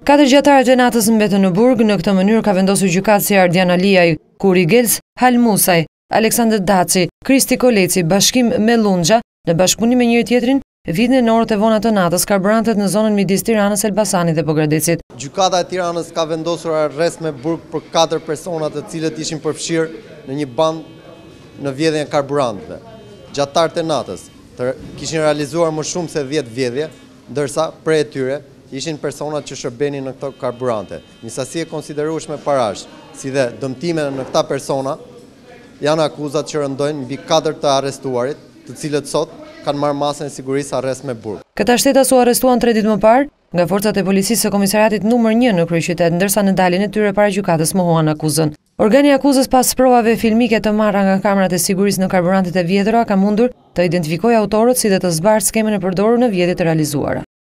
Katër gjatarët e natës mbetën në burg. Në këtë mënyrë ka vendosur gjykata si Ardian Aliaj, Kuri Gels, Hal Musaj, Aleksandr Daci, Kristi Koleci, Bashkim Mellunxha, në bashkëpunim me njëri tjetrin, vidhnin në orët e vona të natës karburantet në zonën midis Tiranës, Elbasanit dhe Pogradecit. Gjykata e Tiranës ka vendosur arrest me burg për 4 persona të cilët ishin përfshirë në një band në vjedhjen e karburanteve. Gjatarët e natës kishin realizuar më shumë se 10 vjedhje, ndërsa prej e tyre ishin personat që shërbenin në këto karburante. Një sasi e konsiderueshme parash, si dhe dëmtime në këta persona, janë akuzat që rëndojnë mbi 4 të arrestuarit, të cilët sot kanë marrë masën e sigurisë arrest me burg. Këta shtetas u arrestuan 3 ditë më parë nga forcat e policisë së komisariatit numër 1 në kryeqytet, ndërsa në daljen e tyre para gjykatës mohuan akuzën. Organi i akuzës pas provave filmike të marra nga kamerat e sigurisë në karburantet e vjedhura ka mundur të identifikojë autorët si dhe të zbarë skemën e përdorur në vjedhjet e realizuara.